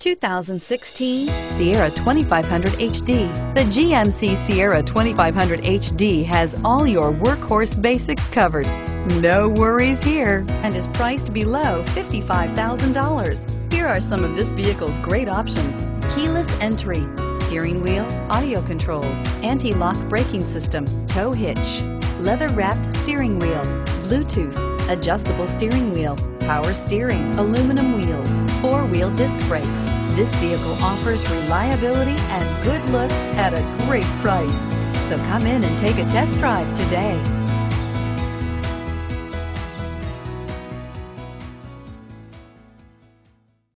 2016 Sierra 2500 HD. The GMC Sierra 2500 HD has all your workhorse basics covered. No worries here, and is priced below $55,000. Here are some of this vehicle's great options: keyless entry, steering wheel audio controls, anti-lock braking system, tow hitch, leather-wrapped steering wheel, Bluetooth, adjustable steering wheel, power steering, aluminum wheels, four-wheel disc brakes. This vehicle offers reliability and good looks at a great price. So come in and take a test drive today.